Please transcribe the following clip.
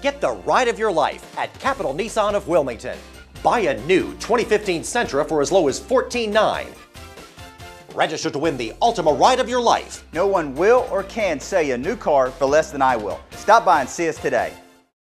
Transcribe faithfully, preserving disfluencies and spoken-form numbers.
Get the ride of your life at Capital Nissan of Wilmington. Buy a new twenty fifteen Sentra for as low as fourteen nine. Register to win the Ultima ride of your life. No one will or can sell you a new car for less than I will. Stop by and see us today.